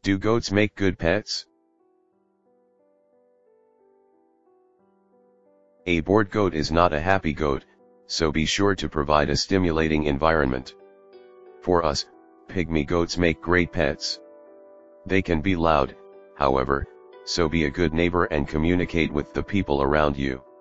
Do goats make good pets? A bored goat is not a happy goat, so be sure to provide a stimulating environment. For us, pygmy goats make great pets. They can be loud, however, so be a good neighbor and communicate with the people around you.